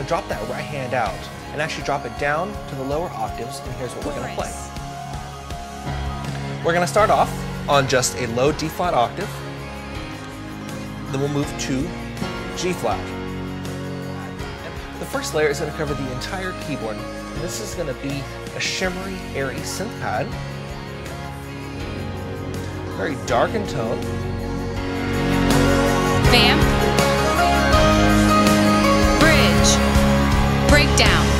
to drop that right hand out and actually drop it down to the lower octaves, and here's what we're going to play. We're going to start off on just a low D flat octave, then we'll move to G flat. The first layer is going to cover the entire keyboard. And this is going to be a shimmery, airy synth pad, very dark in tone. Vamp, bridge, breakdown.